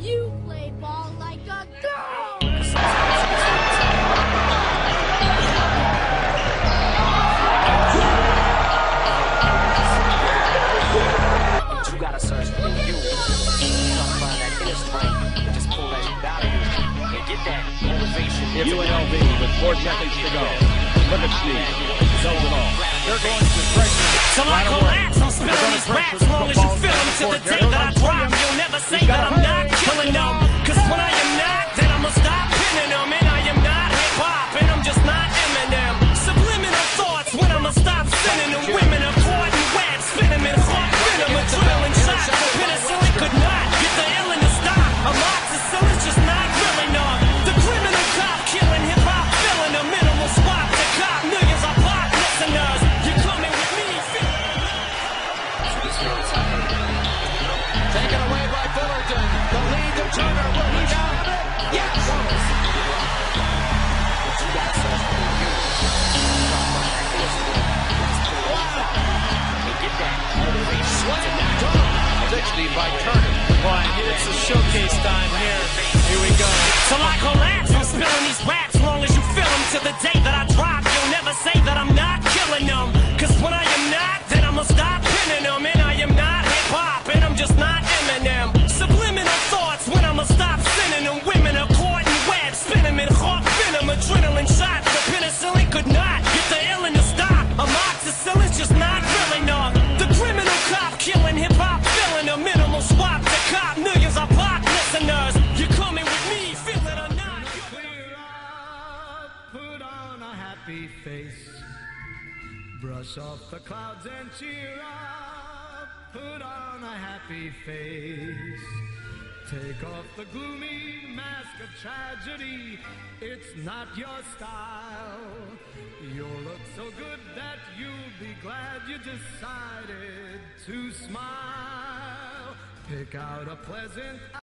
You play ball like a girl! You gotta search for you. Don't find that inner strength. Just pull that out of you and get that motivation. It's UNLV with 4 seconds to go. Lipinski sells it all. They're going to pressure. Till I collapse, I'm spilling these raps. As long as you feel them to the day that I drop, you'll never say that I'm not killing them. Cause when I am not, then I'ma stop pinning them. And I am not hip-hop, and I'm just not Eminem. Subliminal thoughts when I'ma stop sending them. Women are caught in web, spinning in hot venom. Adrenaline shots, penicillin could not get the illin to stop. Amoxicillin's just not real enough. The criminal cop killing hip-hop, filling a minimal spot to cop. Millions of pop listeners, you're coming with me. Taken away by Fullerton. The lead to Turner. Will he now have it? Yes! Slam dunk. 60 by Turner. Boy, it's a showcase time here. Here we go. Till I collapse, I'm spilling these raps. Long as you feel them to the day that I drop, you'll never say that I'm not killing them. Cause when I am not, then I'ma stop pinning them. And I am not hip-hop, and I'm just not Eminem. Subliminal thoughts when I'ma stop sending them. Women are caught in web, spinning in hawk venom. Adrenaline shots, the penicillin could not get the illin to stop. Amoxicillin's just not real enough. The criminal cop killing hip-hop, filling a minimal swap to cop. Millions of pop listeners, you're coming with me, feel it or not. Clear up, put on a happy face. Brush off the clouds and cheer up. Put on a happy face. Take off the gloomy mask of tragedy. It's not your style. You'll look so good that you'll be glad you decided to smile. Pick out a pleasant